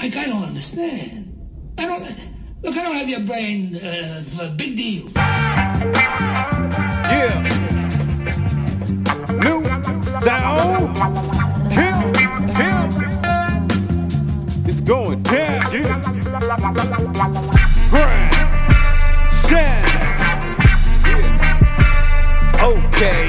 Like, I don't understand. I don't have your brain for big deals. Yeah. New sound. Him. It's going down. Yeah. Grind. Shine. Yeah. Okay.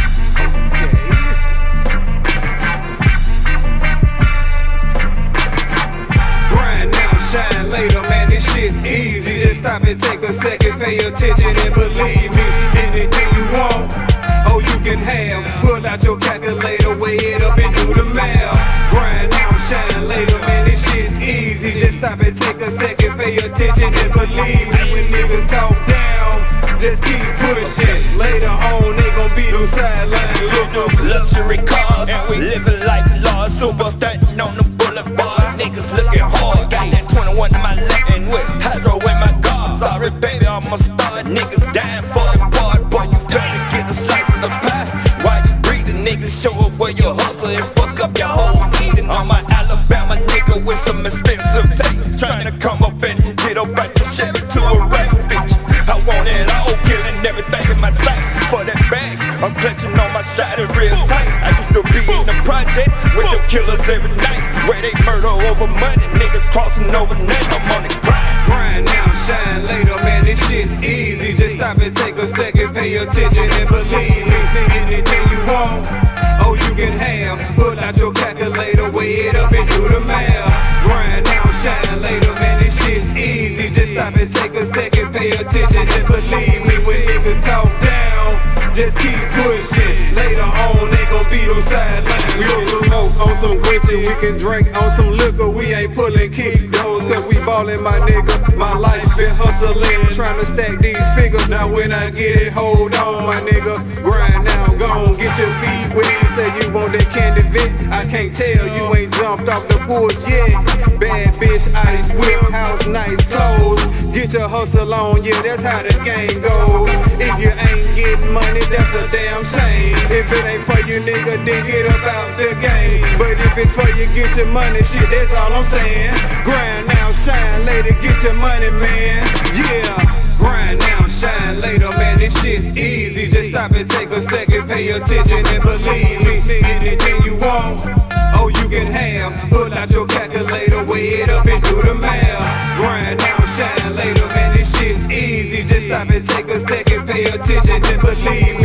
Shine later, man, this shit's easy. Just stop and take a second, pay attention and believe me. Anything you want, oh, you can have. Pull out your calculator, weigh it up and do the math. Grind now, shine later, man, this shit's easy. Just stop and take a second, pay attention and believe me. When niggas talk down, just keep pushing. Later on, they gon' be them sideline lookers. Luxury cars, and we living like laws. Super stunting on the boulevard. Niggas looking hard, got that 21 in my lap and with hydro in my car. Sorry baby, I'm a star, niggas dying for the part. Boy, you better get a slice of the pie. While you breathing, niggas show up where you hustle and fuck up your whole eating. I'm an Alabama nigga with some expensive taste, trying to come up and get up at the Chevy to a rap bitch. I want it all, killing everything in my sight. For that bag, I'm clutching on my shot real tight. I used to be in the project with them killers every night, where they murder over money, niggas crossing over nothing. I'm on the grind. Grind now, shine later, man, this shit's easy. Just stop and take a second, pay attention and believe me. Anything you want, oh, you can have. Pull out your calculator, weigh it up and do the math. Grind now, shine later, man, this shit's easy. Just stop and take a second, pay attention and believe me. When niggas talk down, just keep pushing. Later on, they gon' be them sidelines. We can smoke on some Gnsl, we can drink on some liquor. We ain't pulling kick those, cause we ballin', my nigga. My life been hustling, trying to stack these figures. Now when I get it, hold on, my nigga. Grind now, gon' get your feet wet. You say you want that candy Vic, I can't tell, you ain't jumped off the porch yet. Bad bitch, ice whip, house, nice clothes. Get your hustle on, yeah, that's how the game goes. If you ain't getting money, that's a damn shame. If it ain't for you, nigga, then get up out the game. But if it's for you, get your money, shit, that's all I'm saying. Grind now, shine later, get your money, man. Yeah, grind now, shine later, man, this shit's easy. Just stop and take a second, pay attention and believe me. Anything you want, oh, you can have. Pull out your calculator, weigh it up and do the math. Grind now, shine later, man, this shit's easy. Just stop and take a second, pay attention and believe me.